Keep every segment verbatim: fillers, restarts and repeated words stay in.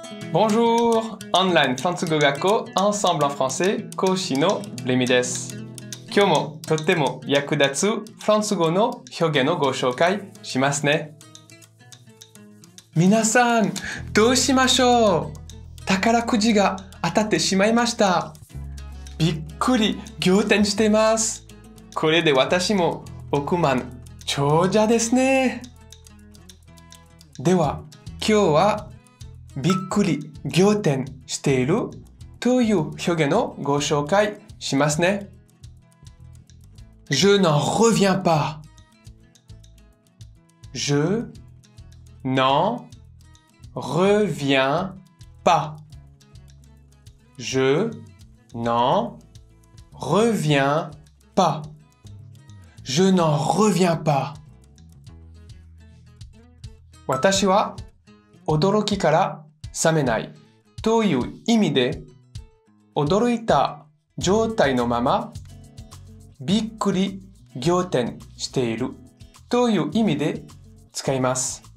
Bonjour! オンラインフランス語学校 Ensemble en français 講師のレミです。今日もとっても役立つフランス語の表現をご紹介しますね。皆さん、どうしましょう？宝くじが当たってしまいました。びっくり仰天しています。これで私も億万長者ですね。では、今日はびっくり仰天しているという表現をご紹介しますね。Je n'en reviens pas. Je n'en reviens pas. Je n'en reviens pas. Je n'en reviens pas. 私は驚きから覚めないという意味で、驚いた状態のままびっくり仰天しているという意味で使います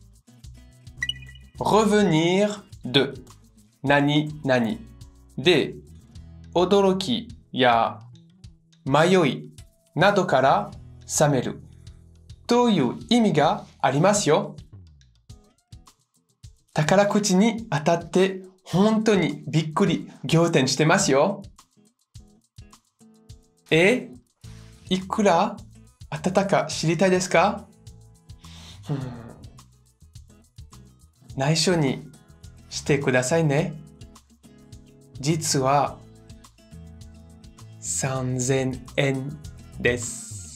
。revenir de 何々で、驚きや迷いなどから覚めるという意味がありますよ。宝くじに当たって本当にびっくり仰天してますよ。え、いくら当たったか知りたいですか？うん、内緒にしてくださいね。実はさんぜんえんです。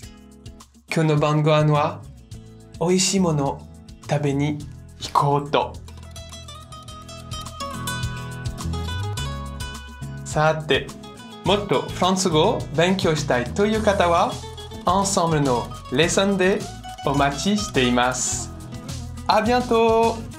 今日の晩ご飯は美味しいものを食べに行こうと。さて、もっとフランス語を勉強したいという方は、Ensembleのレッスンでお待ちしています。À bientôt!